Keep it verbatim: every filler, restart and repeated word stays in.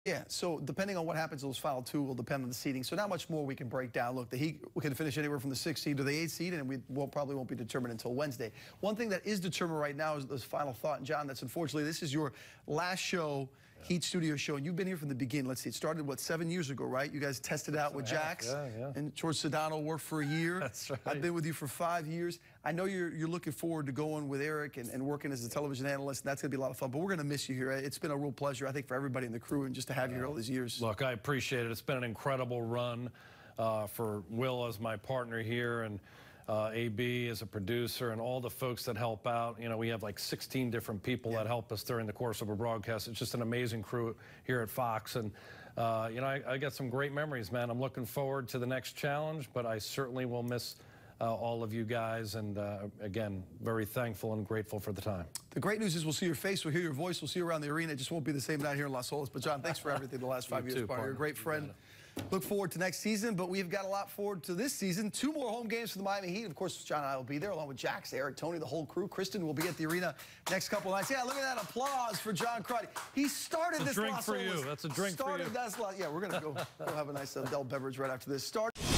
Yeah, so depending on what happens, those final two will depend on the seeding. So not much more we can break down. Look, the Heat we can finish anywhere from the sixth seed to the eighth seed, and we will probably won't be determined until Wednesday. One thing that is determined right now is this final thought, and John, that's unfortunately this is your last show, yeah. Heat Studio show, and you've been here from the beginning. Let's see, it started what seven years ago, right? You guys tested out with Jax, yeah, yeah. and George Sedano worked for a year. That's right. I've been with you for five years. I know you're you're looking forward to going with Eric and, and working as a television analyst, and that's going to be a lot of fun. But we're going to miss you here. It's been a real pleasure, I think, for everybody in the crew, and just to have you here all these years. Look, I appreciate it. It's been an incredible run uh, for Will as my partner here, and uh, A B as a producer, and all the folks that help out. You know, we have like sixteen different people yeah. that help us during the course of a broadcast. It's just an amazing crew here at Fox, and uh, you know, I, I got some great memories, man. I'm looking forward to the next challenge, but I certainly will miss Uh, all of you guys, and uh, again, very thankful and grateful for the time. The great news is we'll see your face, we'll hear your voice, we'll see you around the arena. It just won't be the same down here in Las Olas. But John, thanks for everything the last five you years, too, partner. You're a great friend. Look forward to next season, but we've got a lot forward to this season. Two more home games for the Miami Heat. Of course, John and I will be there, along with Jax, Eric, Tony, the whole crew. Kristen will be at the arena next couple of nights. Yeah, look at that applause for John Crotty. He started That's this a drink Las for Olas. you. That's a drink started for you. That's, yeah, we're going to go, go have a nice adult beverage right after this. Start.